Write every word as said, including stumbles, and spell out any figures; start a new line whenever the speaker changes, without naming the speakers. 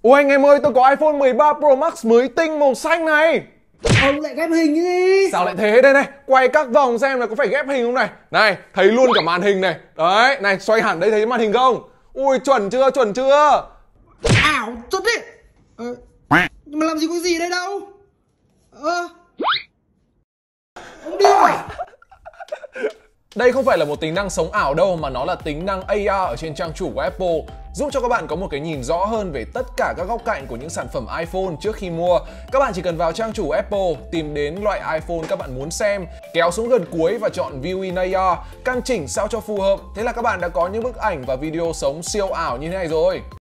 Ôi anh em ơi, tôi có iPhone mười ba Pro Max mới tinh màu xanh này.
Ông lại ghép hình đi.
Sao lại thế đây này? Quay các vòng xem là có phải ghép hình không này. Này, thấy luôn cả màn hình này. Đấy, này xoay hẳn đây thấy màn hình không? Ui chuẩn chưa, chuẩn chưa?
Ảo thật đấy. Ờ, nhưng mà làm gì có gì đây đâu. Ơ Ông điên à?
Đây không phải là một tính năng sống ảo đâu, mà nó là tính năng a rờ ở trên trang chủ của Apple, giúp cho các bạn có một cái nhìn rõ hơn về tất cả các góc cạnh của những sản phẩm iPhone trước khi mua. Các bạn chỉ cần vào trang chủ Apple, tìm đến loại iPhone các bạn muốn xem, kéo xuống gần cuối và chọn View in a rờ, căn chỉnh sao cho phù hợp. Thế là các bạn đã có những bức ảnh và video sống siêu ảo như thế này rồi.